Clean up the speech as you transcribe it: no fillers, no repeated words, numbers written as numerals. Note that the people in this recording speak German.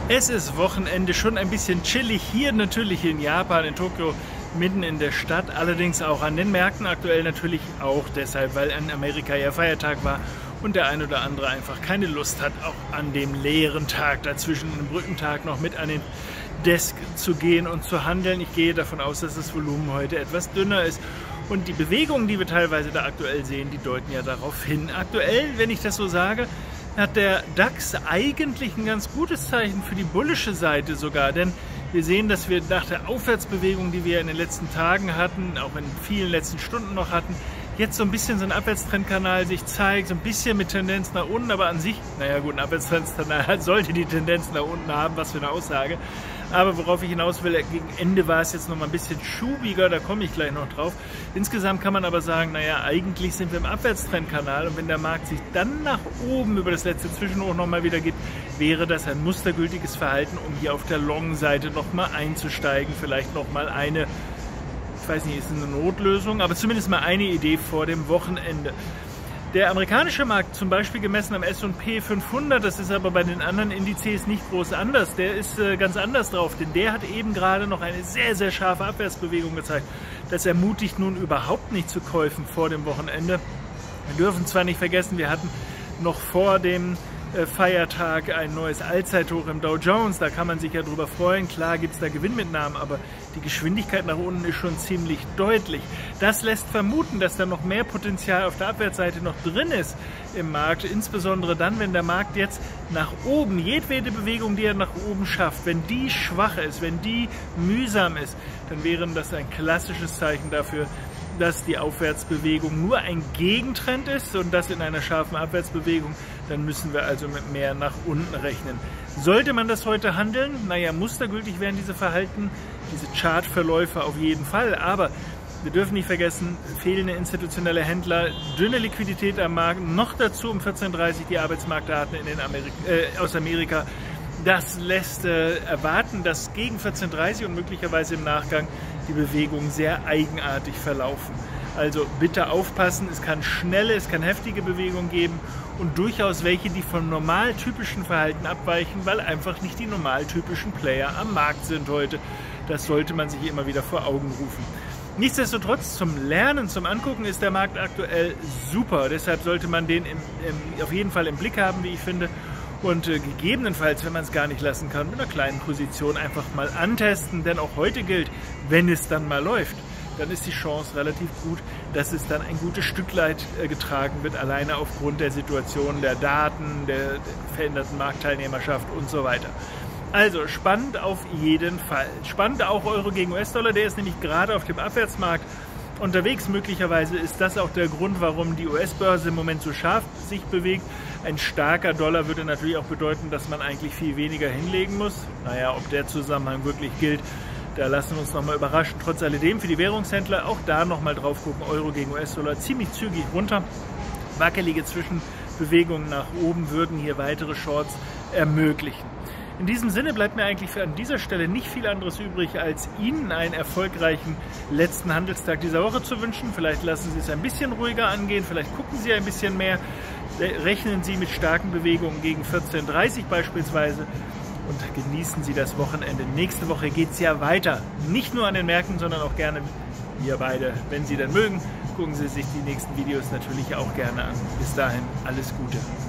Es ist Wochenende, schon ein bisschen chillig hier natürlich in Japan, in Tokio, mitten in der Stadt, allerdings auch an den Märkten aktuell natürlich auch deshalb, weil in Amerika ja Feiertag war und der ein oder andere einfach keine Lust hat, auch an dem leeren Tag dazwischen, einem Brückentag, noch mit an den Desk zu gehen und zu handeln. Ich gehe davon aus, dass das Volumen heute etwas dünner ist. Und die Bewegungen, die wir teilweise da aktuell sehen, die deuten ja darauf hin. Aktuell, wenn ich das so sage, hat der DAX eigentlich ein ganz gutes Zeichen für die bullische Seite sogar. Denn wir sehen, dass wir nach der Aufwärtsbewegung, die wir in den letzten Tagen hatten, auch in vielen letzten Stunden noch hatten, jetzt so ein bisschen so ein Abwärtstrendkanal sich zeigt, so ein bisschen mit Tendenz nach unten, aber an sich, naja gut, ein Abwärtstrendkanal sollte die Tendenz nach unten haben, was für eine Aussage. Aber worauf ich hinaus will, gegen Ende war es jetzt noch mal ein bisschen schubiger, da komme ich gleich noch drauf. Insgesamt kann man aber sagen, naja, eigentlich sind wir im Abwärtstrendkanal und wenn der Markt sich dann nach oben über das letzte Zwischenhoch noch mal wieder gibt, wäre das ein mustergültiges Verhalten, um hier auf der Long-Seite noch mal einzusteigen, vielleicht noch mal eine, ich weiß nicht, ist eine Notlösung, aber zumindest mal eine Idee vor dem Wochenende. Der amerikanische Markt, zum Beispiel gemessen am S&P 500, das ist aber bei den anderen Indizes nicht groß anders, der ist ganz anders drauf, denn der hat eben gerade noch eine sehr, sehr scharfe Abwärtsbewegung gezeigt. Das ermutigt nun überhaupt nicht zu Käufen vor dem Wochenende. Wir dürfen zwar nicht vergessen, wir hatten noch vor dem Feiertag ein neues Allzeithoch im Dow Jones, da kann man sich ja drüber freuen, klar gibt es da Gewinnmitnahmen, aber die Geschwindigkeit nach unten ist schon ziemlich deutlich. Das lässt vermuten, dass da noch mehr Potenzial auf der Abwärtsseite noch drin ist im Markt, insbesondere dann, wenn der Markt jetzt nach oben, jedwede Bewegung, die er nach oben schafft, wenn die schwach ist, wenn die mühsam ist, dann wäre das ein klassisches Zeichen dafür, dass die Aufwärtsbewegung nur ein Gegentrend ist und das in einer scharfen Abwärtsbewegung, dann müssen wir also mit mehr nach unten rechnen. Sollte man das heute handeln? Naja, mustergültig wären diese Verhalten, diese Chartverläufe auf jeden Fall, aber wir dürfen nicht vergessen, fehlende institutionelle Händler, dünne Liquidität am Markt, noch dazu um 14:30 Uhr die Arbeitsmarktdaten aus Amerika. Das lässt erwarten, dass gegen 14:30 Uhr und möglicherweise im Nachgang die Bewegungen sehr eigenartig verlaufen. Also bitte aufpassen, es kann schnelle, es kann heftige Bewegungen geben und durchaus welche, die vom normaltypischen Verhalten abweichen, weil einfach nicht die normaltypischen Player am Markt sind heute. Das sollte man sich immer wieder vor Augen rufen. Nichtsdestotrotz, zum Lernen, zum Angucken ist der Markt aktuell super. Deshalb sollte man den auf jeden Fall im Blick haben, wie ich finde. Und gegebenenfalls, wenn man es gar nicht lassen kann, mit einer kleinen Position einfach mal antesten. Denn auch heute gilt, wenn es dann mal läuft, dann ist die Chance relativ gut, dass es dann ein gutes Stück weit getragen wird, alleine aufgrund der Situation, der Daten, der veränderten Marktteilnehmerschaft und so weiter. Also spannend auf jeden Fall. Spannend auch Euro gegen US-Dollar, der ist nämlich gerade auf dem Abwärtsmarkt unterwegs. Möglicherweise ist das auch der Grund, warum die US-Börse im Moment so scharf sich bewegt. Ein starker Dollar würde natürlich auch bedeuten, dass man eigentlich viel weniger hinlegen muss. Naja, ob der Zusammenhang wirklich gilt, da lassen wir uns nochmal überraschen. Trotz alledem für die Währungshändler auch da nochmal drauf gucken. Euro gegen US-Dollar ziemlich zügig runter. Wackelige Zwischenbewegungen nach oben würden hier weitere Shorts ermöglichen. In diesem Sinne bleibt mir eigentlich an dieser Stelle nicht viel anderes übrig, als Ihnen einen erfolgreichen letzten Handelstag dieser Woche zu wünschen. Vielleicht lassen Sie es ein bisschen ruhiger angehen, vielleicht gucken Sie ein bisschen mehr, rechnen Sie mit starken Bewegungen gegen 14:30 Uhr beispielsweise und genießen Sie das Wochenende. Nächste Woche geht es ja weiter, nicht nur an den Märkten, sondern auch gerne wir beide, wenn Sie denn mögen. Gucken Sie sich die nächsten Videos natürlich auch gerne an. Bis dahin, alles Gute.